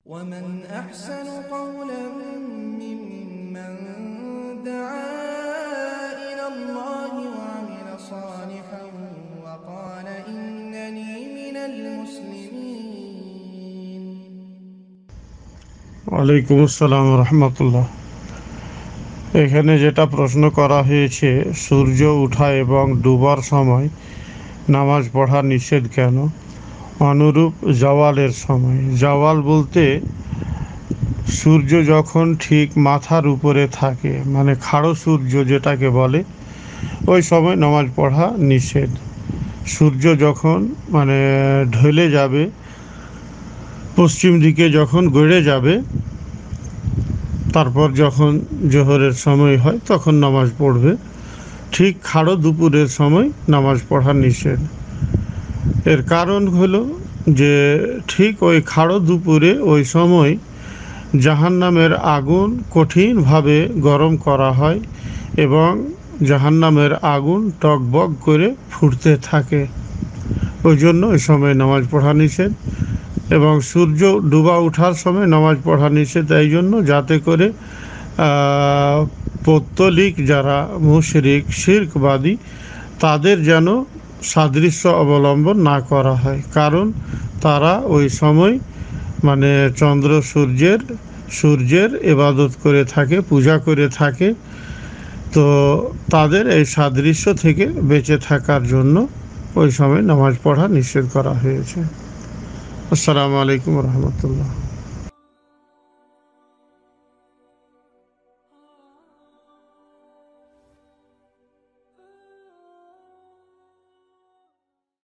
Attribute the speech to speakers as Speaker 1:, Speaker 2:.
Speaker 1: ومن أحسن قولا ممن دعا إلى الله وعمل صالحا وقال إنني من المسلمين।
Speaker 2: ওয়ালাইকুম আসসালাম রহমতুল্লাহ। এখানে যেটা প্রশ্ন করা হয়েছে, সূর্য ওঠা এবং ডুবার সময় নামাজ পড়া নিষেধ কেন? অনুরূপ জাওয়ালের সময়, জাওয়াল বলতে সূর্য যখন ঠিক মাথার উপরে থাকে, মানে খাড়ো সূর্য যেটাকে বলে, ওই সময় নামাজ পড়া নিষেধ। সূর্য যখন মানে ঢলে যাবে, পশ্চিম দিকে যখন গড়ে যাবে, তারপর যখন জোহরের সময় হয় তখন নামাজ পড়বে। ঠিক খাড়ো দুপুরের সময় নামাজ পড়া নিষেধ। এর কারণ হলো যে ঠিক ওই খাড়ো দুপুরে ওই সময় জাহান্নামের আগুন কঠিনভাবে গরম করা হয় এবং জাহান্নামের আগুন টকবক করে ফুটতে থাকে। ওই জন্য ওই সময় নামাজ পড়া নিষেধ। এবং সূর্য ডুবা ওঠার সময় নামাজ পড়া নিষেধ এই জন্য, যাতে করে পৌত্তলিক যারা মুশরিক শিরকবাদী তাদের যেন সাদৃশ্য অবলম্বন না করা হয়, কারণ তারা ওই সময় মানে চন্দ্র সূর্যের ইবাদত করে থাকে, পূজা করে থাকে। তো তাদের এই সাদৃশ্য থেকে বেঁচে থাকার জন্য ওই সময় নামাজ পড়া নিষেধ করা হয়েছে। আসসালামু আলাইকুম রহমতুল্লাহ।